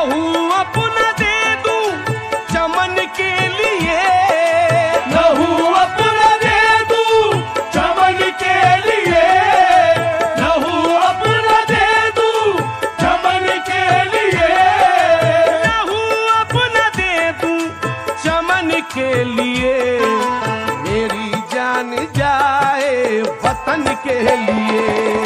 लहू अपना दे दूं चमन के लिए, लहू अपना दे दूं चमन के लिए, लहू अपना दे दूं चमन के लिए, लहू अपना दे दूं चमन के लिए, मेरी जान जाए वतन के लिए।